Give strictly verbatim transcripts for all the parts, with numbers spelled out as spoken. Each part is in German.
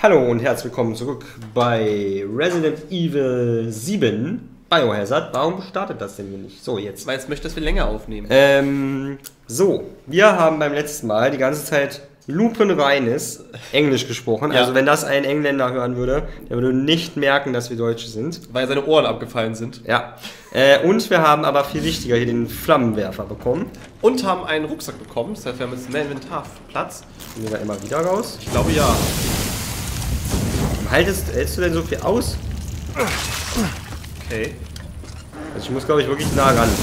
Hallo und herzlich willkommen zurück bei Resident Evil sieben Biohazard. Warum startet das denn hier nicht? So, jetzt. Weil es möchte, dass wir länger aufnehmen. Ähm, so, wir haben beim letzten Mal die ganze Zeit lupenreines Englisch gesprochen. Ja. Also wenn das ein Engländer hören würde, der würde nicht merken, dass wir Deutsche sind. Weil seine Ohren abgefallen sind. Ja. Äh, und wir haben aber viel wichtiger hier den Flammenwerfer bekommen. Und haben einen Rucksack bekommen. Das heißt, wir haben jetzt mehr Inventarplatz. Nehmen wir immer wieder raus. Ich glaube ja. Haltest, hältst du denn so viel aus? Okay. Also ich muss, glaube ich, wirklich nah ran.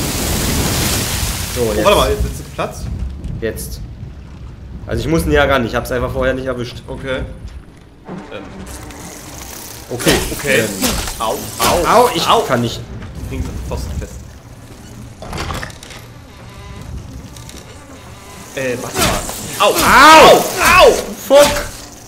So, jetzt. Oh, warte mal, jetzt ist Platz. Jetzt. Also ich muss näher ran, ich habe es einfach vorher nicht erwischt. Okay. Ähm. Okay. Okay. Ähm. Au, au. Au, ich au. kann nicht. Kriegen Sie Pfosten fest. Äh, warte mal. Au! Au! Au! Fuck!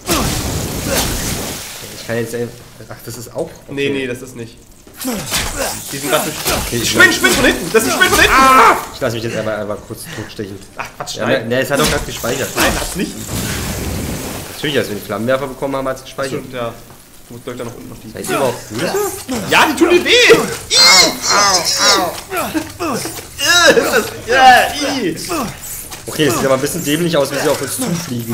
Ich kann jetzt... Ach, das ist auch... Okay. Nee, nee, das ist nicht. Die sind gerade durch... Okay, Spinn, Spinn von hinten! Das ist ein Spinn von hinten! Ah! Ich lasse mich jetzt einfach, einfach kurz totstechen. Ach, Quatsch, Ja, nein. ne, es hat auch gerade gespeichert. Nein, hat's nicht. Natürlich, als wir den Flammenwerfer bekommen haben, hat es gespeichert. Stimmt, ja. Ich muss, glaub ich, da noch unten noch die... Seid ihr überhaupt Füße? Ja, die tun dir weh! Au, au, au! Ja, i! Okay, es sieht aber ein bisschen dämlich aus, wie sie auf uns zufliegen.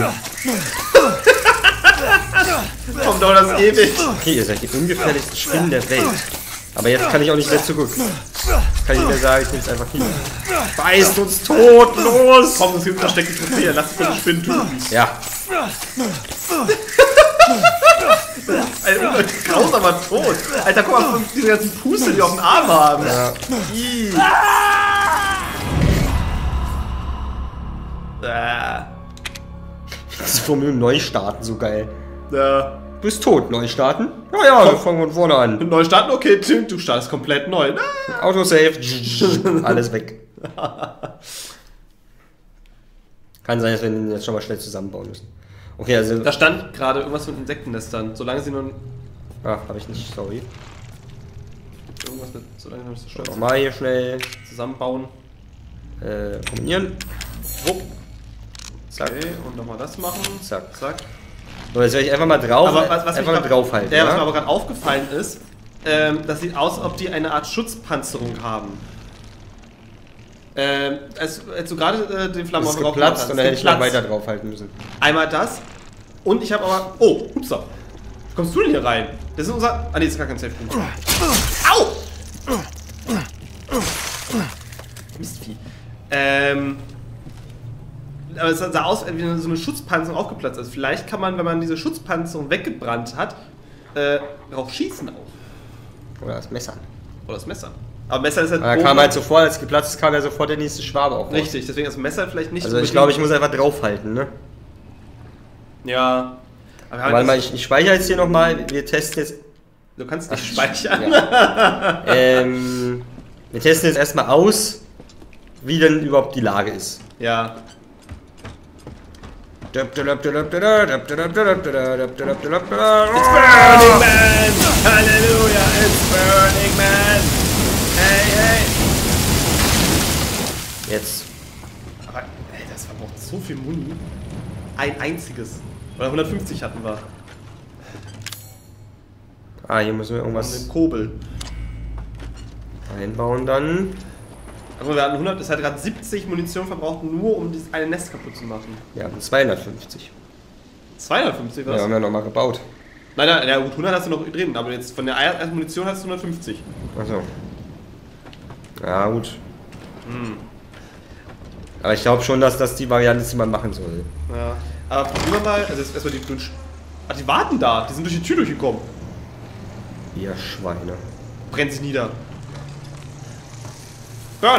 Komm doch das ewig! Okay, ihr seid die ungefährlichsten Spinnen der Welt. Aber jetzt kann ich auch nicht mehr zurück. Jetzt kann ich nicht mehr sagen, ich nehme es einfach hin. Beißt uns tot, los! Komm, das gibt versteckte Trophäe, lass es von den Spinnen tun. Ja. Ein grausamer Tod. Alter, guck mal, diese ganzen Puste, die auf dem Arm haben. Ja. I. Ah. Das ist vom neu starten so geil. Ja. Du bist tot, neu starten? Ja, ja, wir fangen von vorne an. Neu starten? Okay, Tim, du startest komplett neu. Ah. Autosave, alles weg. Kann sein, dass wir den jetzt schon mal schnell zusammenbauen müssen. Okay, also... Da stand gerade irgendwas von Insektennestern. Solange sie nur... Ah, habe ich nicht, sorry. Irgendwas mit... Solange sie noch so stolz Nochmal hier schnell zusammenbauen. äh, kombinieren. Wupp. Zack. Okay, und nochmal das machen. Zack. Zack. So, jetzt werde ich einfach mal drauf, Aber was, was einfach mich mal grad, draufhalten. ja, was Ja? mir aber gerade aufgefallen ist, ähm, das sieht aus, als ob die eine Art Schutzpanzerung haben. Ähm, als, als du gerade äh, den Das Flammen ist geplatzt und dann hätte ich noch weiter draufhalten müssen. Einmal das. Und ich habe aber... Oh, upsa. Wie kommst du denn hier rein? Das ist unser... Ah, nee, das ist gar kein Safe-Punkt. Au! Mistvieh. Ähm... Aber es sah aus, wie so eine Schutzpanzerung aufgeplatzt ist. Vielleicht kann man, wenn man diese Schutzpanzerung weggebrannt hat, äh, darauf schießen auch. Oder das Messer. Oder das Messer. Aber Messer ist halt... Da kam halt sofort, als geplatzt ist, kam ja sofort der nächste Schwabe auf. Richtig, deswegen ist das Messer vielleicht nicht... Also ich glaube, ich muss einfach draufhalten, ne? Ja. Aber wir haben Warte mal, jetzt- ich, ich speichere jetzt hier nochmal, wir testen jetzt... Du kannst nicht speichern. Ja. ähm, wir testen jetzt erstmal aus, wie denn überhaupt die Lage ist. Ja. It's burning, Man! Halleluja, it's burning, man! Hey, hey! Jetzt. Aber, ey, das verbraucht so viel Muni. Ein einziges. Oder hundertfünfzig hatten wir. Ah, hier müssen wir Und irgendwas den Kobel. einbauen dann. Aber wir hatten hundert, das hat gerade siebzig Munition verbraucht, nur um dieses eine Nest kaputt zu machen. Wir haben zweihundertfünfzig. zweihundertfünfzig Ja, was? haben wir nochmal gebaut. Nein, nein, ja, gut, hundert hast du noch drin, aber jetzt von der ersten Munition hast du hundertfünfzig. Achso. Ja, gut. Hm. Aber ich glaube schon, dass das die Variante ist, die man machen soll. Ja. Aber probieren wir mal, also jetzt erstmal die. Ach, die warten da, die sind durch die Tür durchgekommen. Ihr Schweine. Brennt sich nieder. Burn!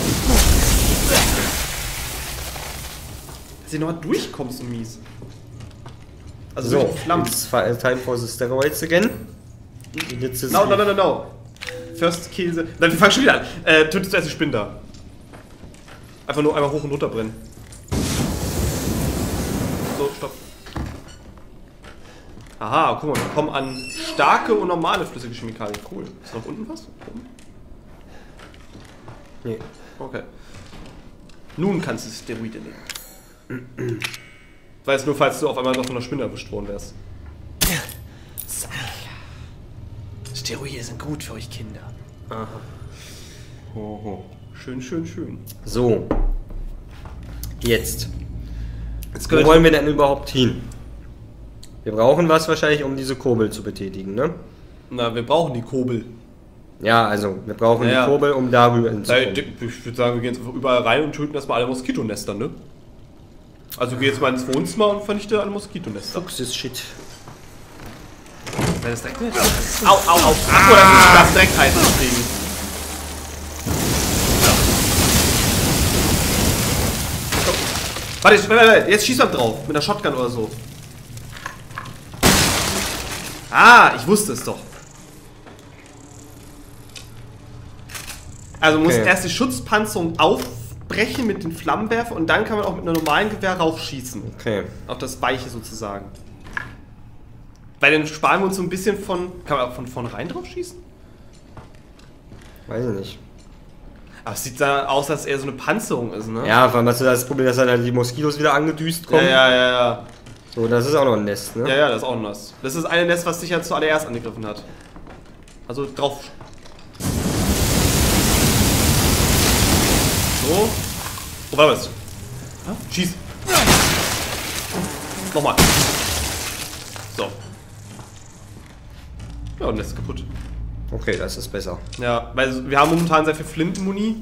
Dass du nochmal durchkommst, so mies. Also So, durch die Flammen. it's time for the steroids again. Und jetzt ist No, no, no, no, no. First Käse. Nein, wir fangen schon wieder an. Äh, tötest du erst die Spinnen da. Einfach nur einmal hoch und runter brennen. So, stopp. Aha, guck mal, wir kommen an starke und normale flüssige Chemikalien. Cool. Ist noch unten was? Oben? Nee. Okay. Nun kannst du Steroide nehmen. Weiß nur, falls du auf einmal noch von einer Spinne erwischt worden wärst. Steroide sind gut für euch Kinder. Aha. Oho. Schön, schön, schön. So. Jetzt. Jetzt Wo wollen wir denn überhaupt hin? Wir brauchen was wahrscheinlich, um diese Kurbel zu betätigen, ne? Na, wir brauchen die Kurbel. Ja, also, wir brauchen ja, die Kurbel, um darüber hinzukommen. Ich würde sagen, wir gehen jetzt überall rein und töten erstmal alle Moskitonester, ne? Also geh jetzt mal ins Wohnzimmer und vernichte alle Moskitonester. Fuchs ist shit. Wenn das direkt nicht. Au, au, au. Ach, oder ah. Das direkt einzukriegen. Warte, warte, warte, jetzt schieß mal drauf. Mit einer Shotgun oder so. Ah, ich wusste es doch. Also muss okay. erst die Schutzpanzerung aufbrechen mit den Flammenwerfer und dann kann man auch mit einem normalen Gewehr raufschießen. Okay. Auf das Weiche sozusagen. Weil dann sparen wir uns so ein bisschen von... Kann man auch von vornherein drauf schießen? Weiß ich nicht. Aber es sieht da aus, als eher so eine Panzerung ist, ne? Ja, vor allem hast du das Problem, dass dann die Moskitos wieder angedüst kommen. Ja, ja, ja, ja. So, das ist auch noch ein Nest, ne? Ja, ja, das ist auch ein Nest. Das ist ein Nest, was dich ja zuallererst angegriffen hat. Also drauf. So. Oh, warte was? Schieß. Nochmal. So. Ja, und Nest ist kaputt. Okay, das ist besser. Ja, weil wir haben momentan sehr viel Flintenmuni.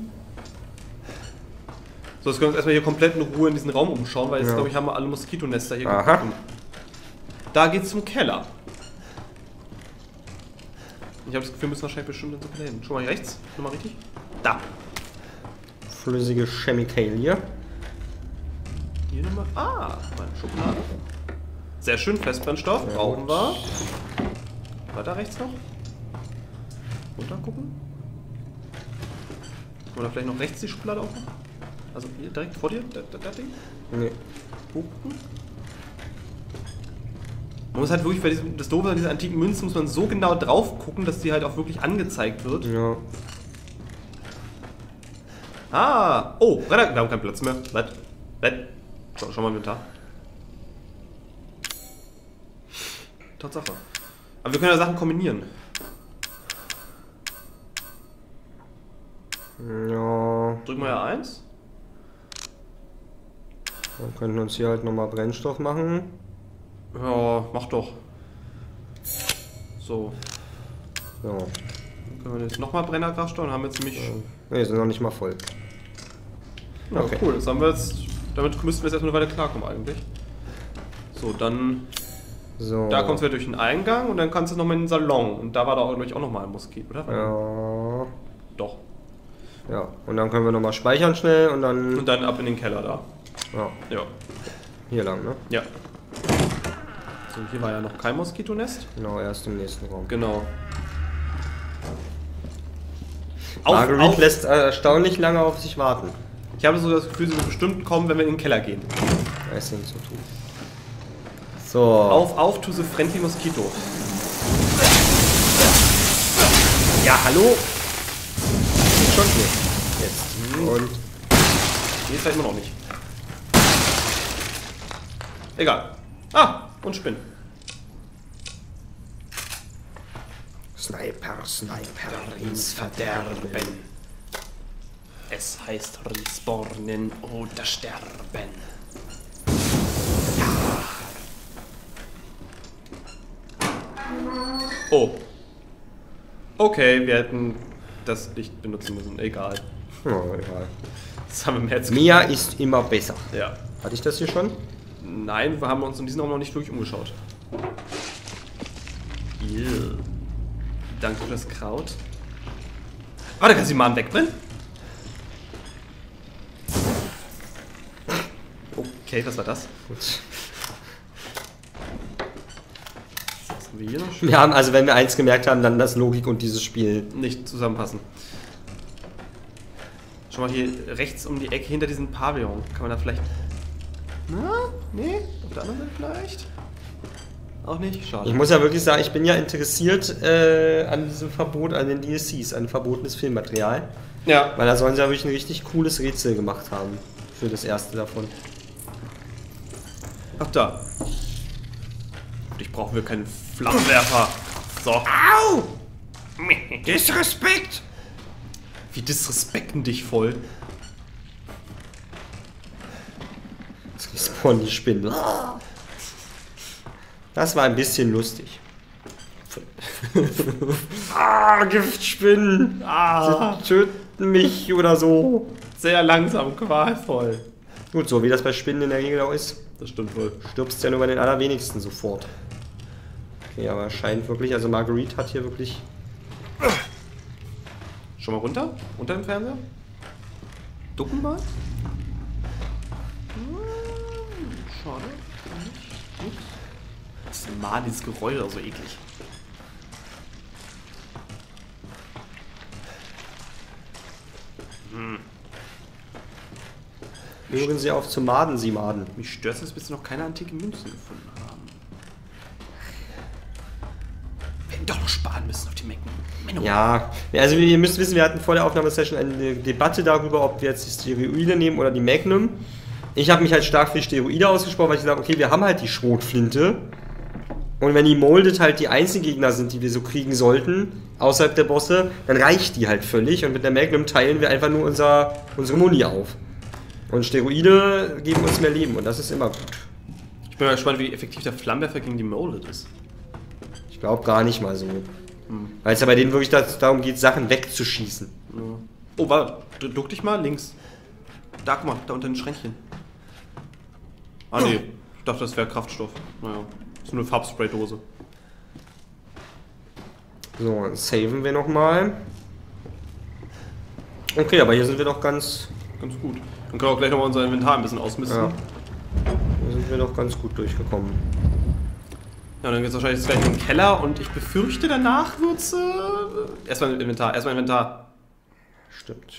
So, jetzt können wir uns erstmal hier komplett in Ruhe in diesen Raum umschauen, weil jetzt, ja. glaube ich, haben wir alle Moskitonester hier gefunden. Da geht's zum Keller. Ich habe das Gefühl, wir müssen wahrscheinlich bestimmt in so Keller hin. Schon mal hier rechts, nochmal richtig. Da. Flüssige Chemikalie. Hier nochmal. Ah, meine Schublade. Sehr schön, Festbrennstoff. Ja, brauchen wir. War da rechts noch? Runter gucken. Oder vielleicht noch rechts die Schublade aufmachen? Also hier direkt vor dir, das, das Ding? Nee. Gucken. Man muss halt wirklich bei diesem, das Doofe an dieser antiken Münzen muss man so genau drauf gucken, dass die halt auch wirklich angezeigt wird. Ja. Ah! Oh, wir haben keinen Platz mehr. Was? Was? Schau, schau mal im Inventar. Tatsache. Aber wir können ja Sachen kombinieren. Ja. Drück mal ja eins. Dann könnten wir uns hier halt nochmal Brennstoff machen. Ja, mach doch. So. So. Dann können wir jetzt nochmal Brennerkraftstoff und haben jetzt nämlich. Ja. Ne, sind noch nicht mal voll. Ja, okay. Cool, das haben wir jetzt. Damit müssten wir jetzt erstmal eine Weile klarkommen eigentlich. So, dann. So. Da kommst du wieder durch den Eingang und dann kannst du nochmal in den Salon. Und da war da auch, auch nochmal ein Moskito, oder? Ja. Doch. Ja, und dann können wir nochmal speichern schnell und dann. Und dann ab in den Keller da. Ja. Ja. Hier lang, ne? Ja. So, hier war ja noch kein Moskitonest. Genau, erst im nächsten Raum. Genau. Auf, Marguerite auf. lässt erstaunlich lange auf sich warten. Ich habe so das Gefühl, sie wird bestimmt kommen, wenn wir in den Keller gehen. Weiß nicht zu tun. So. Auf, auf, to the friendly Moskito. Ja, hallo? Schon hier. Jetzt. Hm. Und. Hier ist halt immer noch nicht. Egal. Ah, und Spinnen. Sniper, Sniper, ins Verderben. Es heißt respawnen oder sterben. Oh. Okay, wir hätten das Licht benutzen müssen. Egal. Oh, egal. Das haben wir mehr Mia ist immer besser. Ja. Hatte ich das hier schon? Nein, wir haben uns in diesem Raum noch nicht wirklich umgeschaut. Yeah. Danke für das Kraut. Warte, kannst du die Mahn wegbrennen? Okay, was war das? Gut. Was haben wir hier noch? Wir haben, also wenn wir eins gemerkt haben, dann dass Logik und dieses Spiel nicht zusammenpassen. Schau mal hier rechts um die Ecke hinter diesem Pavillon. Kann man da vielleicht... Na? Nee? Auf der anderen Seite vielleicht? Auch nicht? Schade. Ich muss ja wirklich sagen, ich bin ja interessiert äh, an diesem Verbot, an den D L Cs, an verbotenes Filmmaterial. Ja. Weil da sollen sie ja wirklich ein richtig cooles Rätsel gemacht haben. Für das erste davon. Ach da. Für dich brauchen wir keinen Flammenwerfer. So. Au! Disrespekt! Wie disrespekten dich voll. Jetzt respawnen die Spinnen. Das war ein bisschen lustig. Ah, Giftspinnen! Ah, sie töten mich oder so. Sehr langsam, qualvoll. Gut, so wie das bei Spinnen in der Regel auch ist. Das stimmt wohl. Stirbst ja nur bei den allerwenigsten sofort. Okay, aber scheint wirklich, also Marguerite hat hier wirklich... Schon mal runter? Unter dem Fernseher? Ducken mal? Schade. Nicht. Das ist mal dieses Geräusch auch so eklig. Hm. Hören Sie auf zu maden, Sie maden. Mich stört es, dass wir jetzt noch keine antiken Münzen gefunden haben. Wir hätten doch noch sparen müssen auf die Mecken. Ja, also ihr müsst wissen, wir hatten vor der Aufnahmesession eine Debatte darüber, ob wir jetzt die Steroide nehmen oder die Magnum. Ich habe mich halt stark für die Steroide ausgesprochen, weil ich gesagt habe, okay, wir haben halt die Schrotflinte. Und wenn die Molded halt die einzigen Gegner sind, die wir so kriegen sollten, außerhalb der Bosse, dann reicht die halt völlig. Und mit der Magnum teilen wir einfach nur unser, unsere Muni auf. Und Steroide geben uns mehr Leben und das ist immer gut. Ich bin mal gespannt, wie effektiv der Flammenwerfer gegen die Molded ist. Ich glaube gar nicht mal so. Hm. Weil es ja bei denen wirklich darum geht, Sachen wegzuschießen. Ja. Oh, warte, duck dich mal links. Da, guck mal, da unter den Schränkchen. Ah, nee. Ich dachte, das wäre Kraftstoff. Naja, das ist nur eine Farbspraydose. So, dann saven wir nochmal. Okay, aber hier sind wir doch ganz... Ganz gut. Dann können wir auch gleich nochmal unser Inventar ein bisschen ausmisten. Ja. Hier sind wir doch ganz gut durchgekommen. Ja, dann geht es wahrscheinlich gleich in den Keller und ich befürchte, danach wird's... Äh, erstmal Inventar, erstmal Inventar. Stimmt.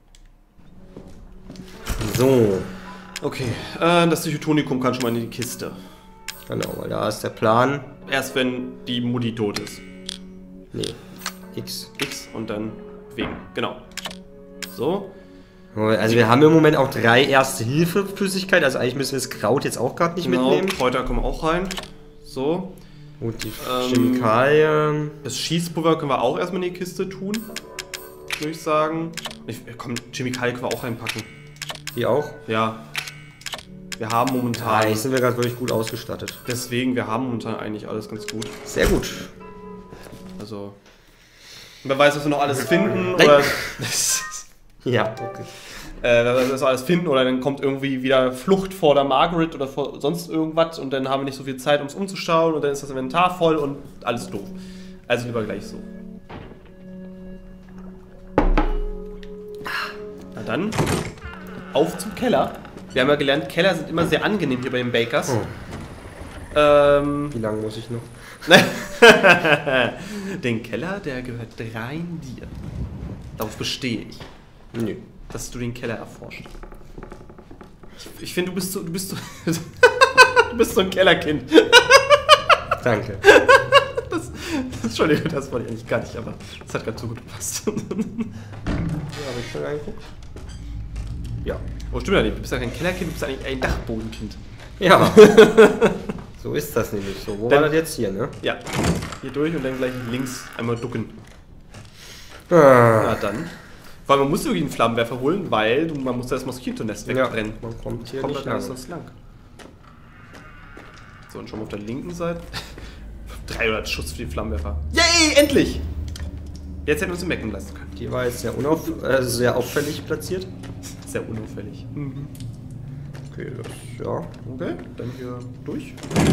So. Okay, äh, das Psychotonikum kann schon mal in die Kiste. Genau, weil da ist der Plan. Erst wenn die Mutti tot ist. Nee, X. X und dann bewegen, genau. So. Also wir haben im Moment auch drei Erste-Hilfe-Flüssigkeit, also eigentlich müssen wir das Kraut jetzt auch gerade nicht Genau, mitnehmen. Kräuter kommen auch rein. So. Und die Ähm, Chemikalien. Das Schießpulver können wir auch erstmal in die Kiste tun. Würde ich sagen. Ich, komm, Chemikalien können wir auch reinpacken. Die auch? Ja. Wir haben Ja, momentan... eigentlich sind wir gerade wirklich gut ausgestattet. Deswegen, wir haben momentan eigentlich alles ganz gut. Sehr gut. Also... Wer weiß, was wir noch alles finden, Nein. oder... Ja, okay. Äh, wer weiß, was wir alles finden, oder dann kommt irgendwie wieder Flucht vor der Margaret oder vor sonst irgendwas und dann haben wir nicht so viel Zeit, um es umzuschauen und dann ist das Inventar voll und alles doof. Also lieber gleich so. Na dann, auf zum Keller. Wir haben ja gelernt, Keller sind immer sehr angenehm hier bei den Bakers. Oh. Ähm, Wie lange muss ich noch? Den Keller, der gehört rein dir. Darauf bestehe ich. Nö. Dass du den Keller erforscht. Ich, ich finde, du bist so, du bist so, du bist so ein Kellerkind. Danke. Das, das, Entschuldigung, das wollte ich eigentlich gar nicht, aber das hat gerade so gut gepasst. Ja, habe ich schon reingeguckt? Ja. Oh, stimmt ja nicht. Du bist ja kein Kellerkind, du bist eigentlich ein Dachbodenkind. Ja. So ist das nämlich so. Wo Dann- war das jetzt hier, ne? Ja. Hier durch und dann gleich links einmal ducken. Ah. Na dann. Vor allem, man muss wirklich einen Flammenwerfer holen, weil du, man muss das Moskitonest wegbrennen. Ja, man kommt hier Kommt nicht da lang. sonst lang. So, und schon mal auf der linken Seite. dreihundert Schuss für die Flammenwerfer. Yay, endlich! Jetzt hätten wir uns den Magnum leisten können. Die war jetzt sehr, unauf äh, sehr auffällig platziert. Sehr unauffällig. Mhm. Okay, das, ja. Okay, dann hier durch.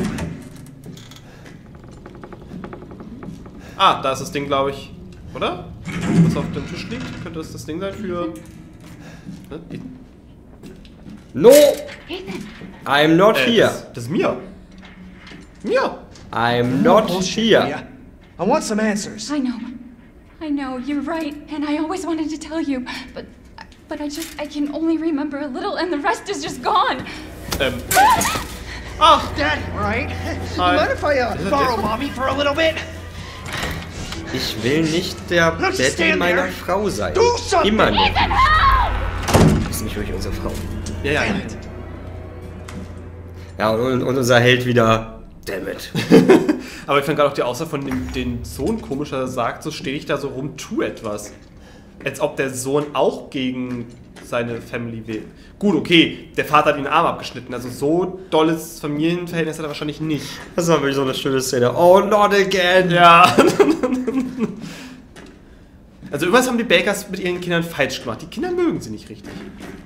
Ah, da ist das Ding, glaube ich. Oder? Was auf dem Tisch liegt? Könnte das das Ding sein für... Ne? No! I'm not Äh, here. Das, das ist mir. Mir. I'm not here. Yeah. I want some answers. I know. I know, you're right, and I always wanted to tell you, but but I just I can only remember a little and the rest is just gone. Ähm. Ah! Daddy, right? You Hi. mind if I uh, Is it borrow different? mommy for a little bit? Ich will nicht der Don't you Daddy stand meiner there. Frau sein. Do something. Immer nicht. Das ist nicht wirklich unsere Frau. Ja, ja, ja. Damn it. Ja, und, und unser Held wieder Damn it. Aber ich fand gerade auch die Aussage von dem den Sohn komisch, dass er sagt, so stehe ich da so rum, tu etwas. Als ob der Sohn auch gegen seine Family will. Gut, okay, der Vater hat ihn den Arm abgeschnitten, also so dolles Familienverhältnis hat er wahrscheinlich nicht. Das war wirklich so eine schöne Szene. Oh, not again! Ja. Also irgendwas haben die Bakers mit ihren Kindern falsch gemacht. Die Kinder mögen sie nicht richtig.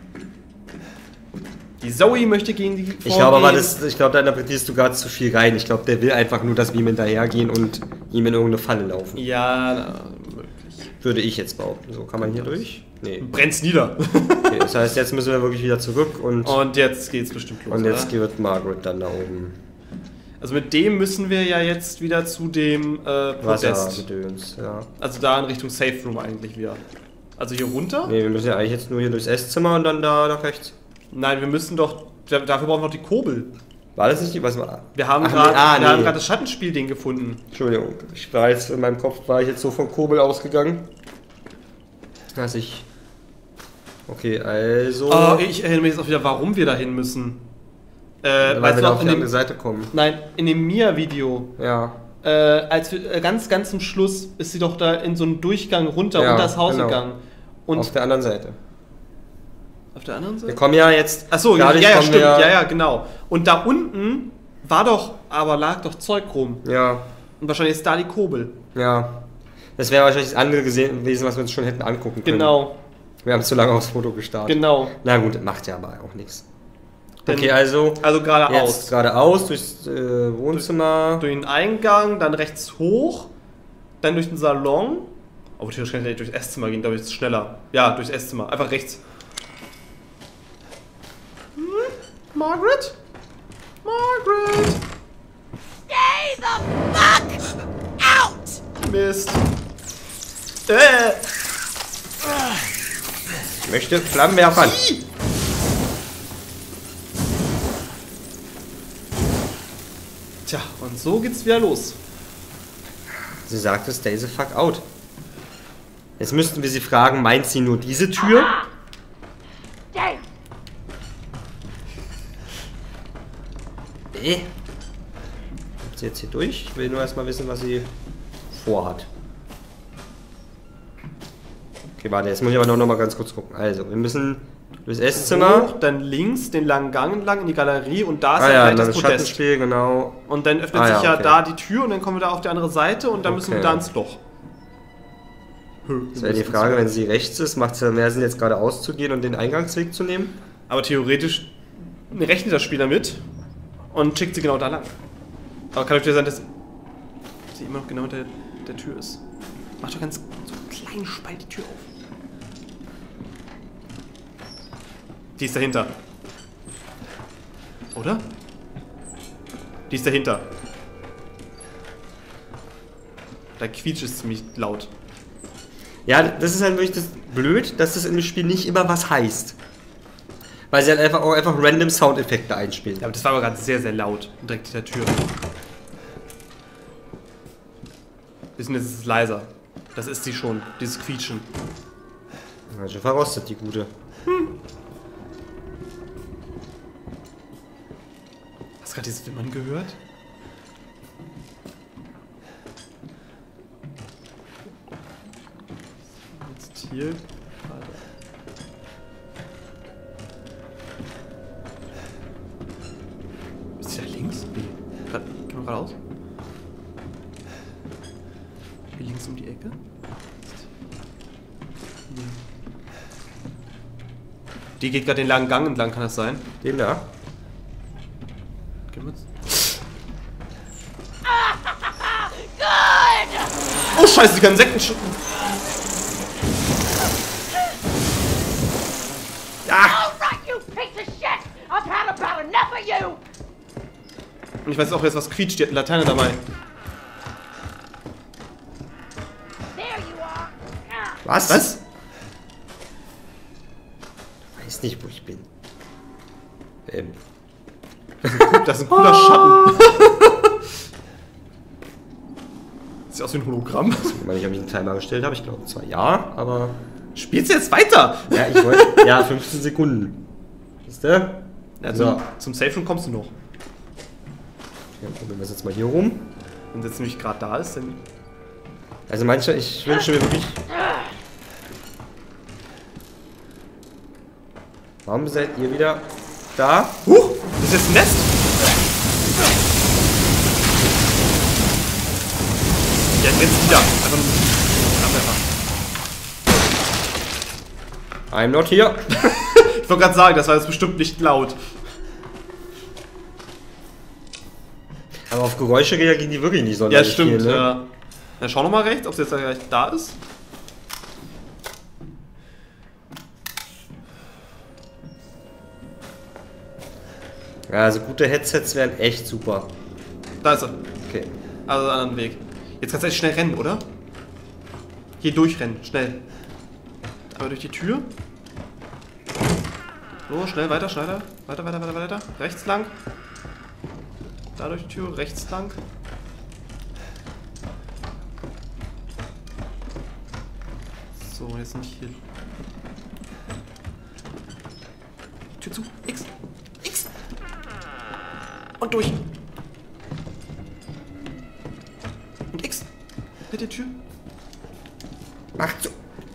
Die Zoe möchte gegen die Ich glaube aber, das, ich glaube, da interpretierst du gerade zu viel rein. Ich glaube, der will einfach nur, dass wir ihm hinterhergehen und ihm in irgendeine Falle laufen. Ja, na, möglich. Würde ich jetzt behaupten. So, kann man hier durch? Nee. Brennt's nieder. Okay, das heißt, jetzt müssen wir wirklich wieder zurück und... Und jetzt geht's bestimmt los, Und jetzt oder? geht Margaret dann da oben. Also mit dem müssen wir ja jetzt wieder zu dem äh, Podest. Wassergedöns, ja. Also da in Richtung Safe Room eigentlich wieder. Also hier runter? Nee, wir müssen ja eigentlich jetzt nur hier durchs Esszimmer und dann da nach rechts. Nein, wir müssen doch... Dafür brauchen wir noch die Kurbel. War das nicht die... Was war? Wir haben Ach, gerade nee, ah, wir haben nee. gerade das Schattenspiel-Ding gefunden. Entschuldigung, ich war jetzt in meinem Kopf war ich jetzt so von Kurbel ausgegangen. Dass ich... Okay, also... Oh, ich erinnere mich jetzt auch wieder, warum wir dahin müssen. Äh, weil weißt wir du da noch, auf in die dem, andere Seite kommen. nein, in dem Mia-Video, Ja. äh, als wir, äh, ganz, ganz zum Schluss ist sie doch da in so einen Durchgang runter, Ja, unter das Haus genau. gegangen. Und Auf der anderen Seite. auf der anderen Seite? Wir kommen ja jetzt... Achso, ja, dadurch ja, kommen stimmt, wir- ja, ja, genau. Und da unten war doch, aber lag doch Zeug rum. Ja, Und wahrscheinlich ist da die Kurbel. ja. Das wäre wahrscheinlich das andere gesehen gewesen, was wir uns schon hätten angucken können. Genau, Wir haben zu lange aufs Foto gestartet. genau. Na gut, macht ja aber auch nichts. Denn- Okay, also Also jetzt geradeaus. geradeaus durchs äh, Wohnzimmer. Durch den Eingang, dann rechts hoch, dann durch den Salon. Oh, theoretisch kann ich nicht durchs Esszimmer gehen, glaube ich, ist es schneller. Ja, durchs Esszimmer. Einfach rechts. Hm? Margaret? Margaret! Stay the fuck out! Mist. Äh! Ich möchte Flammenwerfer. Tja, und so geht's wieder los. Sie sagte, stay the fuck out. Jetzt müssten wir sie fragen, meint sie nur diese Tür? Stay! Eh. Kommt sie jetzt hier durch? Ich will nur erstmal wissen, was sie vorhat. Okay, warte, jetzt muss ich aber noch, noch mal ganz kurz gucken. Also, wir müssen durchs Esszimmer. Hoch, dann links den langen Gang entlang in die Galerie und da ist Ah ja ja, gleich dann das das Podest. Schattenspiel, genau. Und dann öffnet Ah, sich ja, ja okay. da die Tür und dann kommen wir da auf die andere Seite und dann müssen wir Okay. da ins Loch. Das wäre die Frage, wenn sie rechts ist, macht es ja mehr Sinn, jetzt geradeaus zu gehen und den Eingangsweg zu nehmen? Aber theoretisch rechnet das Spiel damit und schickt sie genau da lang. Aber kann natürlich sein, dass sie immer noch genau hinter der Tür ist. Mach doch ganz so einen kleinen Spalt die Tür auf. Die ist dahinter. Oder? Die ist dahinter. Da quietscht es ziemlich laut. Ja, das ist halt wirklich das blöd, dass das in dem Spiel nicht immer was heißt. Weil sie halt einfach auch einfach random Soundeffekte einspielen. Ja, aber das war aber gerade sehr, sehr laut. Direkt hinter der Tür. Wissen, jetzt ist es leiser. Das ist sie schon, dieses Quietschen. Ja, schon verrostet, die gute. Hast du gerade dieses Wimmern gehört? Jetzt hier. Warte. Ist sie da links? Wie? Grad, gehen wir geradeaus? Hier links um die Ecke? Nee. Die geht gerade den langen Gang entlang, kann das sein? Den da? Gehen wir jetzt. Oh Scheiße, die kann Insekten sch... All right, you piece of shit! I've had about enough of you! Und ich weiß auch jetzt, was quietscht. Die hat eine Laterne dabei. There you are! Ah. Was? Was? Ich weiß nicht, wo ich bin. Ähm. Das ist ein cooler Schatten. Sieht aus wie ein Hologramm. Ich meine, ich habe mich einen Timer gestellt habe, ich glaube zwar ja, aber. Spielst du jetzt weiter? Ja, ich wollte. Ja, fünfzehn Sekunden. Ist der? Ja, So. zum, zum Safe Room kommst du noch. Ja, probieren wir es jetzt mal hier rum. Wenn sie jetzt nämlich gerade da ist, dann... Also manche, ich wünsche mir wirklich... Warum seid ihr wieder da? Huch! Das ist jetzt ein Nest! Ja, jetzt wieder. Einfach nur... I'm not here. Ich wollte gerade sagen, das war jetzt bestimmt nicht laut. Aber auf Geräusche reagieren die wirklich nicht Ja, sonderlich stimmt. viel, ne? Ja. Ja, schau nochmal rechts, ob sie jetzt gleich da ist. Ja, also gute Headsets wären echt super. Da ist er. Okay. Also einen anderen Weg. Jetzt kannst du jetzt schnell rennen, oder? Hier durchrennen, schnell. Aber durch die Tür. So, schnell, weiter, schneller. Weiter, weiter, weiter, weiter. Rechts lang. Da durch die Tür, rechts lang. So, jetzt nicht hier. Tür zu. X. X. Und durch. Und X. Mit der Tür. Ach so.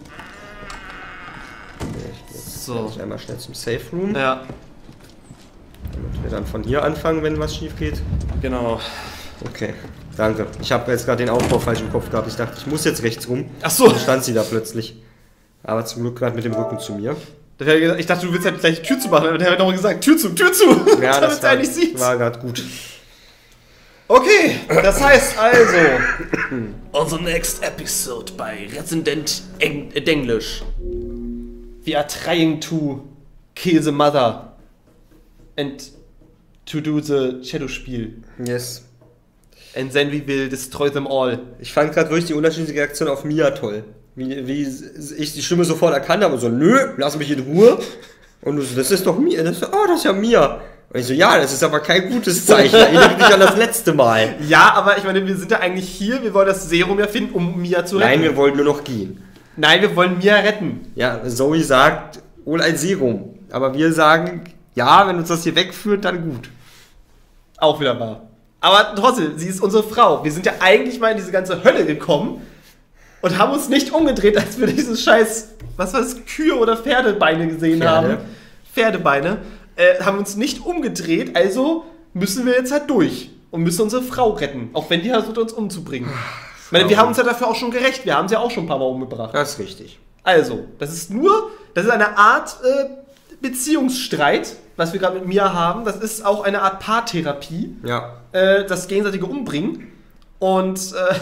So. Ich einmal schnell zum Safe Room. Ja, Damit wir dann von hier anfangen, wenn was schief geht. genau. Okay, danke. Ich habe jetzt gerade den Aufbau falsch im Kopf gehabt. Ich dachte, ich muss jetzt rechts rum. Ach so. Dann stand sie da plötzlich. Aber zum Glück gerade mit dem Rücken zu mir. Ich dachte, du willst halt gleich die Tür zu machen, aber der hat nochmal gesagt, Tür zu, Tür zu. Ja, damit das er war, nicht sieht. war gerade gut. Okay, das heißt also, unser next episode bei Resident Eng English. We are trying to kill the mother and to do the Shadow Spiel. Yes. And then we will destroy them all. Ich fand gerade wirklich die unterschiedliche Reaktion auf Mia toll. Wie, wie ich die Stimme sofort erkannt habe und so, nö, lass mich in Ruhe. Und du so, das ist doch Mia. Das ist, oh, das ist ja Mia. Und ich so, ja, das ist aber kein gutes Zeichen. Erinnere dich an das letzte Mal. Ja, aber ich meine, wir sind ja eigentlich hier, wir wollen das Serum ja finden, um Mia zu retten. Nein, wir wollen nur noch gehen. Nein, wir wollen Mia retten. Ja, Zoe sagt, hol ein Serum. Aber wir sagen, ja, wenn uns das hier wegführt, dann gut. Auch wieder wahr. Aber trotzdem, sie ist unsere Frau. Wir sind ja eigentlich mal in diese ganze Hölle gekommen und haben uns nicht umgedreht, als wir dieses scheiß, was war das, Kühe oder Pferdebeine gesehen Pferde. haben. Pferdebeine. Äh, haben uns nicht umgedreht, also müssen wir jetzt halt durch und müssen unsere Frau retten. Auch wenn die versucht, uns umzubringen. Ich meine, wir haben uns ja dafür auch schon gerecht. Wir haben sie ja auch schon ein paar Mal umgebracht. Das ist richtig. Also, das ist nur, das ist eine Art äh, Beziehungsstreit, was wir gerade mit Mia haben. Das ist auch eine Art Paartherapie. Ja. Äh, das gegenseitige Umbringen. Und, äh,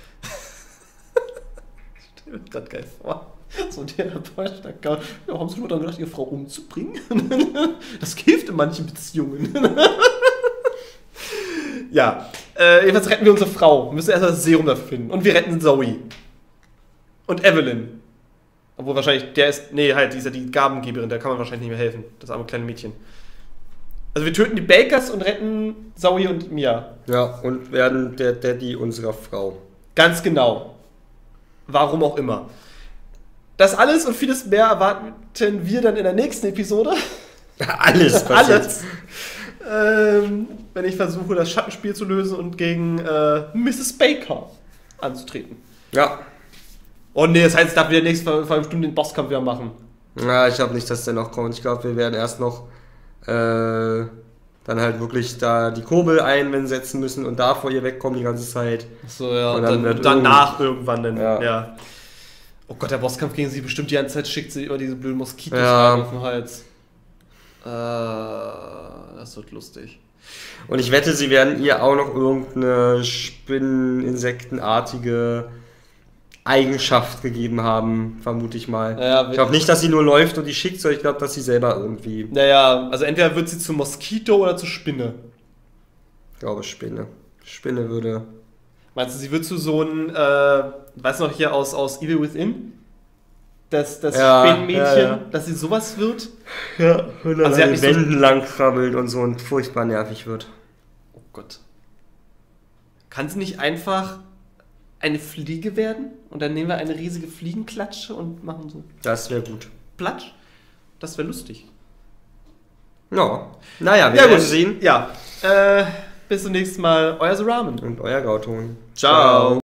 stell mir gerade geil vor. So ein Therapeut, da kann, ja, haben Sie nur dann gedacht, Ihre Frau umzubringen? Das hilft in manchen Beziehungen. Ja, äh, jedenfalls retten wir unsere Frau. Wir müssen erst das Serum dafür finden. Und wir retten Zoe. Und Evelyn. Obwohl wahrscheinlich, der ist, nee, halt, die ist ja die Gabengeberin, der kann man wahrscheinlich nicht mehr helfen. Das arme kleine Mädchen. Also wir töten die Bakers und retten Zoe und Mia. Ja, und werden der Daddy unserer Frau. Ganz genau. Warum auch immer. Das alles und vieles mehr erwarten wir dann in der nächsten Episode. Alles passiert. Alles. Ähm, wenn ich versuche, das Schattenspiel zu lösen und gegen äh, Misses Baker anzutreten. Ja. Oh nee, das heißt, ich darf wieder nächste vor einer Stunde den Bosskampf wieder machen. Ja, ich glaube nicht, dass der noch kommt. Ich glaube, wir werden erst noch äh, dann halt wirklich da die Kurbel einsetzen müssen und da vor ihr wegkommen die ganze Zeit. So, ja. Und Und dann dann, wird danach irgendwann dann. Ja. Ja. Oh Gott, der Bosskampf gegen sie bestimmt die ganze Zeit schickt sie über diese blöden Moskitos Ja. rein auf den Hals. Äh, das wird lustig. Und ich wette, sie werden ihr auch noch irgendeine Spinnen-Insektenartige Eigenschaft gegeben haben, vermute ich mal. Ja, ich glaube nicht, dass sie nur läuft und die schickt, sondern ich glaube, dass sie selber irgendwie, Naja, also entweder wird sie zu Moskito oder zu Spinne. ich glaube, Spinne. Spinne würde... Meinst du, sie wird zu so einem, äh, weißt du noch hier aus, aus Evil Within? Das, das Ja, Spinnenmädchen, ja, ja. dass sie sowas wird? Ja, und dann Also sie hat an nicht den so- Wänden lang krabbelt und so und furchtbar nervig wird. Oh Gott. Kann sie nicht einfach eine Fliege werden? Und dann nehmen wir eine riesige Fliegenklatsche und machen so Das wäre gut. Platsch? Das wäre lustig. Ja. Naja, wir werden sehen. Ja. Äh, Bis zum nächsten Mal. Euer The Ramen. Und euer Gauton. Ciao.